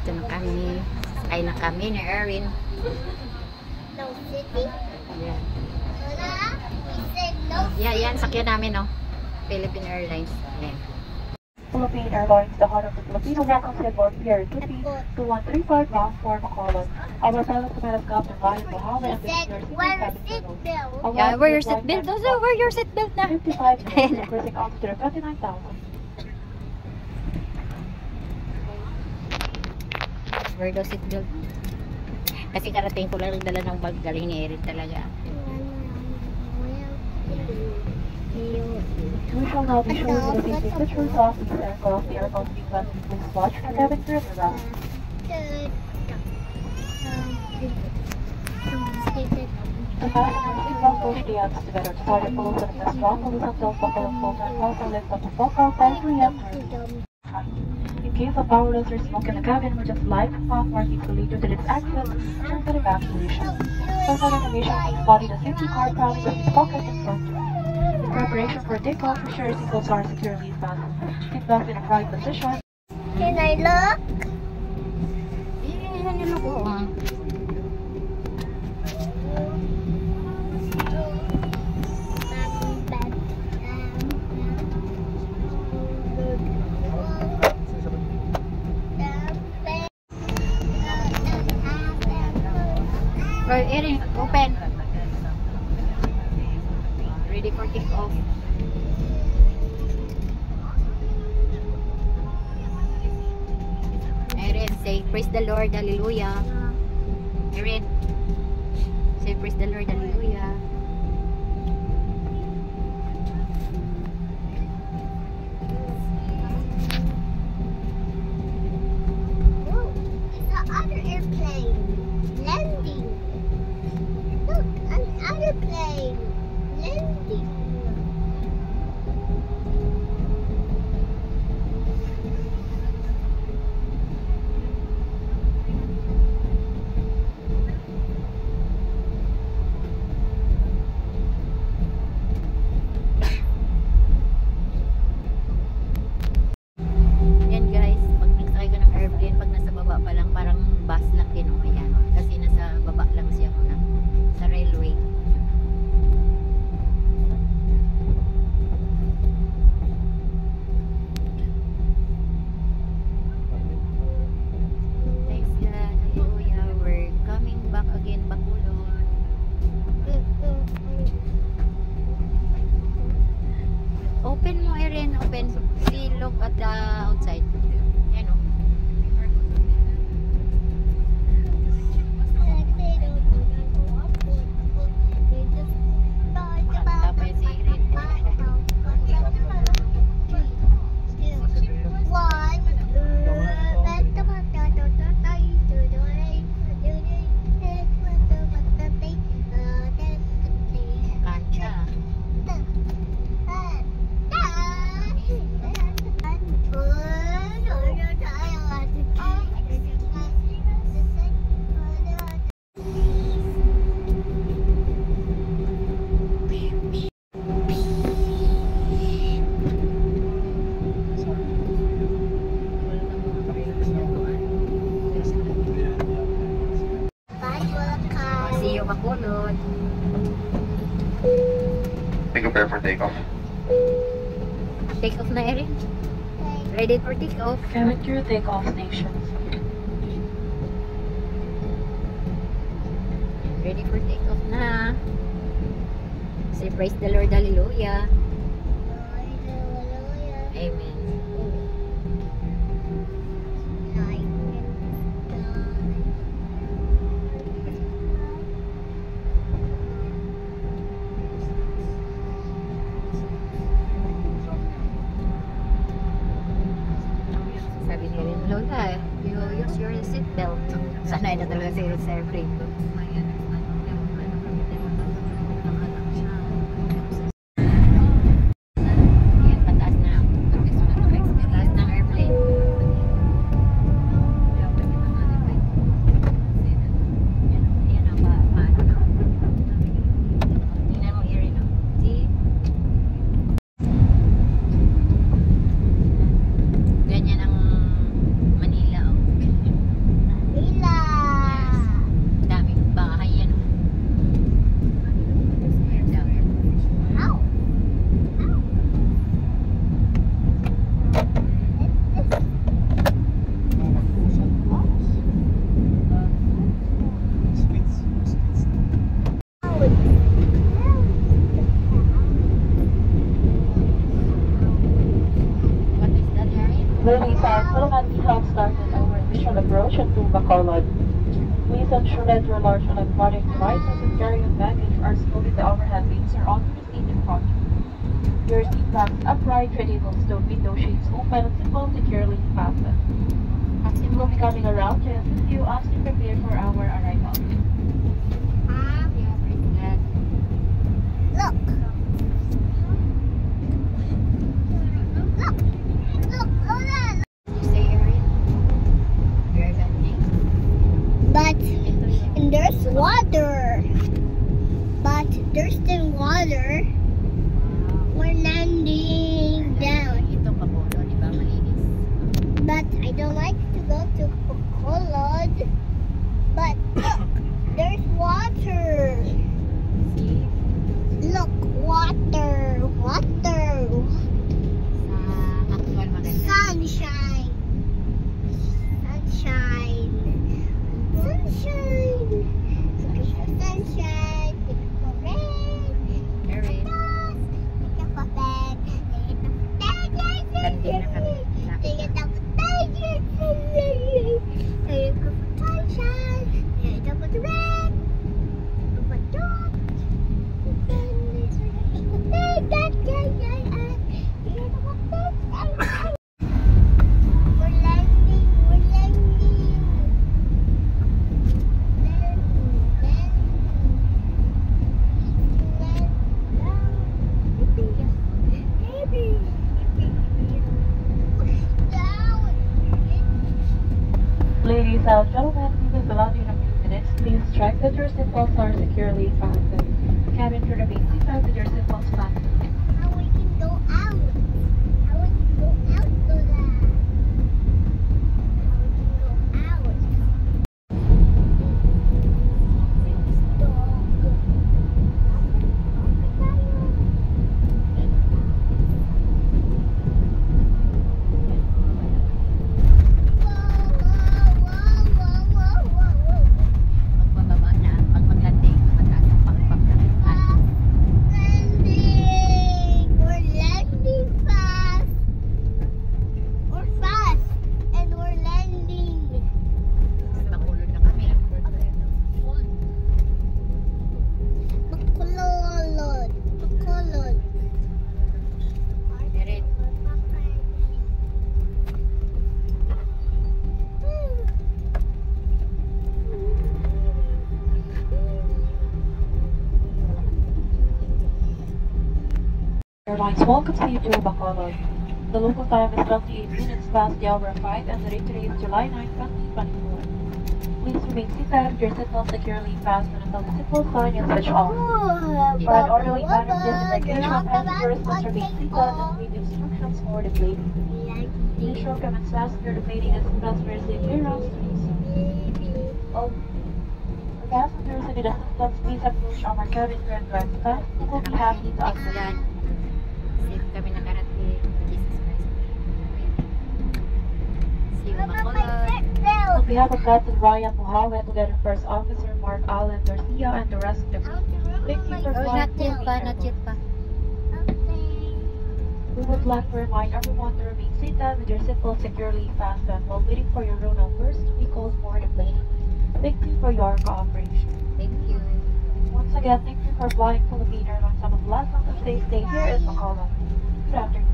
Dito na kami. Sakay na kami ni Erin. No city? Yan. Wala? He said no Yeah, yan. Sakyan namin, no? Philippine Airlines. Yan. Philippine Airlines, the heart of the Filipino, welcomes you aboard Pier 2135 bound for Bacolod. Our pilot command is Captain Ryan Bahama and this is your senior wear a cabin seat crew. belt. Yeah, wear your seatbelt. Also, wear your seatbelt na. 55 minutes, increasing altitude of 29,000. Wear the seatbelt. Kasi karating ko lang dala ng bag. Galing ni Erin talaga. We shall now be showing you the basic pictures of these aircraft. The aircraft being landed, please watch for cabin crew around. The passenger seatbelt push the ends together to start it below the best drop on the Central Buffalo filter and also lift up the focal and re-enter. In case of power loss or smoke in the cabin, we just light the path marking to lead you to its exit and for evacuation. For further information, please body the safety card found in the pocket in front. In preparation for takeoff, ensure your seatbelts are securely fastened. Seatbelts in a upright position. Can I look? Yan yung logo. Right, Erin, open. Ready for takeoff. Erin, say praise the Lord, hallelujah. Erin, say praise the Lord, hallelujah. Oh, it's the other airplane landing. Look, another plane landing. Yan guys, pag nagsakay ka ng airplane, pag nasa baba pa lang, parang bus lang din, oh, ayan. Kasi nasa baba lang siya muna, sa railway. Thanks God, hallelujah, we're coming back again, Bacolod. Open mo, Erin, open. See, look at the outside. Yan, oh. Kanta pa si Erin. Kanta. See you, Bacolod. Be prepared for takeoff. Take off na, Erin. Ready for take off. Cabin crew takeoff stations. Ready for take off na. Say praise the Lord, hallelujah. Amen. Sabi ni Rin, Lola, you use your seatbelt. Sanay na talaga si Rin sa airplane. Yan, pataas na. Pataas ng airplane. Yan ang paano na. Tingnan mo, Erin, no? See? Ganyan ang Manila, oh. Gentlemen, we have started our initial approach into Bacolod. Please ensure that your large electronic devices and carry-on baggage are stowed in the overhead bins or under the seat in front. Your seat backs upright, tables stowed, window shades open, and seatbelt securely fastened. Captain will be coming around to assist you as you prepare for our arrival. Look. Look, Lola. You say, Erin? You're landing? But and there's water. But there's still water. We're landing down. Ito Bacolod, di ba? Malinis. But I don't like to go to Bacolod. But look, there's water. See? Look, water, water, Sa actual maganda. sunshine, sunshine, sunshine, sunshine. Beautiful rain. Erin, Beautiful rain. landing na kami. We're landing, we're landing. Ladies and gentlemen, we will allow you in a few minutes. Please check that your seatbelts are securely fastened. Cabin crew remain seated with your seatbelts fastened. How we can go out? How we can go out, Lola? How we can go out? Pagbababa na, pag mag-landing, mataas ang pakpak na kitaan. Landing! We're landing fast! We're fast! And we're landing! Sa Bacolod na kami. Bacolod! Bacolod! Erin, Airlines welcome you to Bacolod. The local time is 28 minutes past the hour of 5 and the date today is July 9, 2024. Please remain seated with your seatbelt securely fastened until the seatbelt sign is switched on. For an orderly manner of disembarkation, passengers must remain seated and read instructions for the plating. Ensure commence faster the plating is passengers leave clearance to do so. Oh, for passengers who need assistance, please approach our cabin crew and drive staff who will be happy to assist. excellent. Safe kami nakarating. Jesus Christ. See you, Bacolod. On behalf of Captain Ryan Muhammad, together First Officer Mark Allen Garcia and the rest of the crew, thank you for Oh, flying not yet pa, Philippine not yet pa. We would like to remind everyone to remain seated with your seatbelt securely fastened while waiting for your row numbers to be called for the plane. Thank you for your cooperation. Thank you. Once again, thank you for flying Philippine Airlines. Have a blessed and safe stay here in Bacolod. Good afternoon.